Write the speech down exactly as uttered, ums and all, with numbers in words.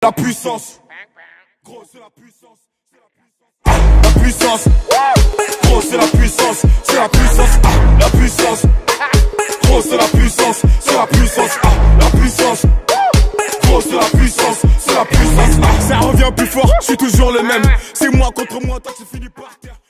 La puissance, gros c'est la puissance, ah, la puissance, gros c'est la puissance, c'est la puissance, ah, la puissance, gros c'est la puissance, c'est la puissance, ah, la puissance, gros c'est la puissance, c'est la puissance, ah, ça revient plus fort, je suis toujours le même, c'est moi contre moi, toi tu finis par terre.